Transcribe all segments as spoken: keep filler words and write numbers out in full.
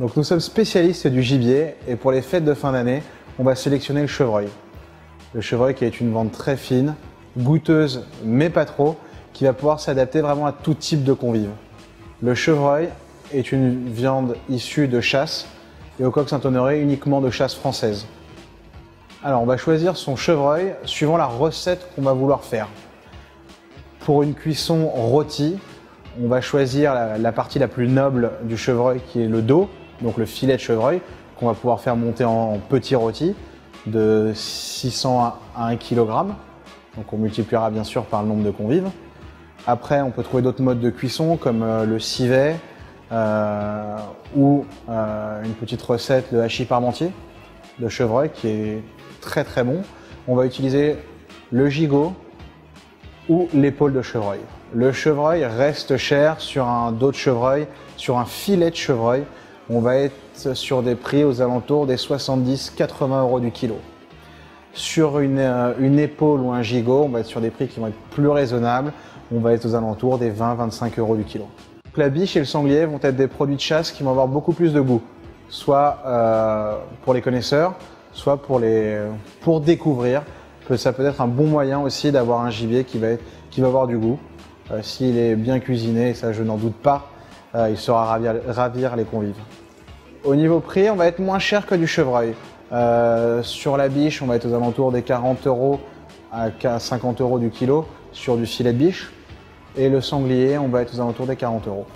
Donc nous sommes spécialistes du gibier et pour les fêtes de fin d'année, on va sélectionner le chevreuil. Le chevreuil qui est une viande très fine, goûteuse mais pas trop, qui va pouvoir s'adapter vraiment à tout type de convive. Le chevreuil est une viande issue de chasse et au Coq Saint-Honoré uniquement de chasse française. Alors on va choisir son chevreuil suivant la recette qu'on va vouloir faire. Pour une cuisson rôtie, on va choisir la, la partie la plus noble du chevreuil qui est le dos, donc le filet de chevreuil qu'on va pouvoir faire monter en, en petits rôtis de six cents à un kilogramme. Donc on multipliera bien sûr par le nombre de convives. Après on peut trouver d'autres modes de cuisson comme euh, le civet euh, ou euh, une petite recette de hachis parmentier de chevreuil qui est très très bon. On va utiliser le gigot ou l'épaule de chevreuil. Le chevreuil reste cher sur un dos de chevreuil, sur un filet de chevreuil. On va être sur des prix aux alentours des soixante-dix à quatre-vingts euros du kilo. Sur une, une épaule ou un gigot, on va être sur des prix qui vont être plus raisonnables. On va être aux alentours des vingt à vingt-cinq euros du kilo. La biche et le sanglier vont être des produits de chasse qui vont avoir beaucoup plus de goût, soit euh, pour les connaisseurs, soit pour, les, pour découvrir. Que ça peut être un bon moyen aussi d'avoir un gibier qui va, être, qui va avoir du goût. Euh, S'il est bien cuisiné, et ça je n'en doute pas, euh, il saura ravir, ravir les convives. Au niveau prix, on va être moins cher que du chevreuil. Euh, sur la biche, on va être aux alentours des quarante euros à cinquante euros du kilo sur du filet de biche. Et le sanglier, on va être aux alentours des quarante euros.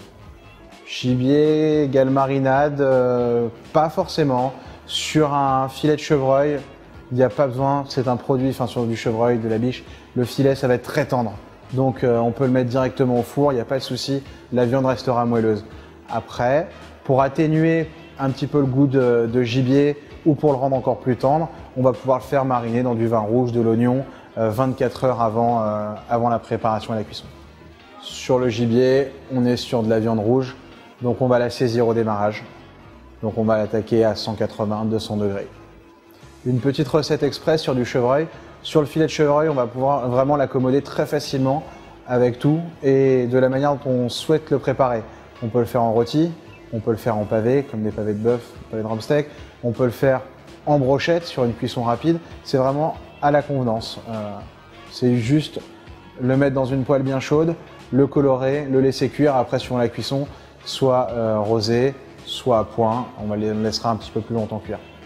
Gibier égale marinade, euh, pas forcément. Sur un filet de chevreuil, il n'y a pas besoin, c'est un produit, enfin sur du chevreuil, de la biche, le filet ça va être très tendre. Donc euh, on peut le mettre directement au four, il n'y a pas de souci, la viande restera moelleuse. Après, pour atténuer un petit peu le goût de, de gibier ou pour le rendre encore plus tendre, on va pouvoir le faire mariner dans du vin rouge, de l'oignon, euh, vingt-quatre heures avant, euh, avant la préparation et la cuisson. Sur le gibier, on est sur de la viande rouge, donc on va la saisir au démarrage. Donc on va l'attaquer à cent quatre-vingts à deux cents degrés. Une petite recette express sur du chevreuil. Sur le filet de chevreuil, on va pouvoir vraiment l'accommoder très facilement avec tout et de la manière dont on souhaite le préparer. On peut le faire en rôti, on peut le faire en pavé, comme des pavés de bœuf, pavés de drumstick. On peut le faire en brochette sur une cuisson rapide. C'est vraiment à la convenance. Euh, c'est juste le mettre dans une poêle bien chaude, le colorer, le laisser cuire. Après, suivant la cuisson, soit euh, rosé, soit à point. On va les laissera un petit peu plus longtemps cuire.